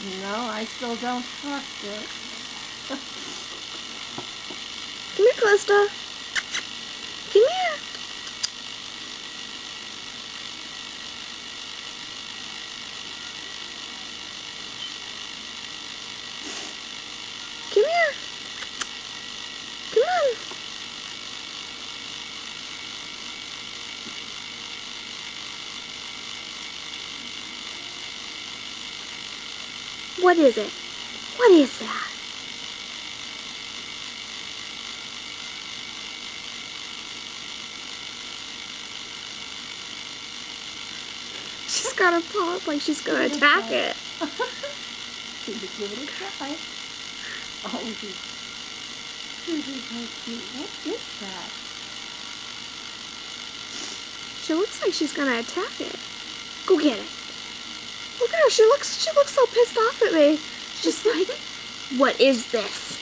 No, I still don't trust it. Come here, Calista. Come here. Come here. Come on. What is it? What is that? She's got her paw up like she's gonna attack it. Give it a try. Oh, this is so cute. What is that? She looks like she's gonna attack it. Go get it. Look at her. She looks so pissed off at me. She's just like, what is this?